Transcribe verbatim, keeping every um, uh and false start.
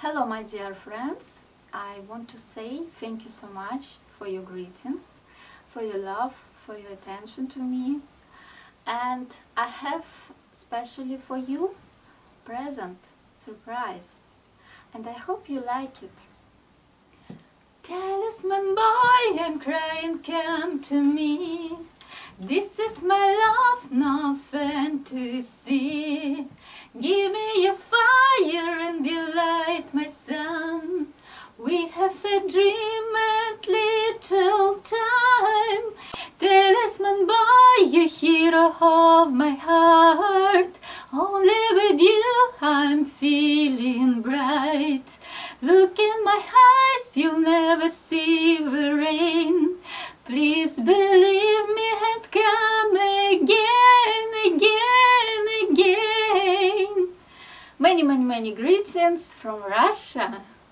Hello my dear friends, I want to say thank you so much for your greetings, for your love, for your attention to me, and I have especially for you present surprise, and I hope you like it. Talisman boy, I'm crying, come to me. This is my love, no fantasy. Give me your fire and your light, my son. We have a dream at little time. Talisman boy, you hero of my heart. Only with you I'm feeling bright. Look in my eyes, you'll never see the rain. Please believe me and come again, again, again. Many, many, many greetings from Russia.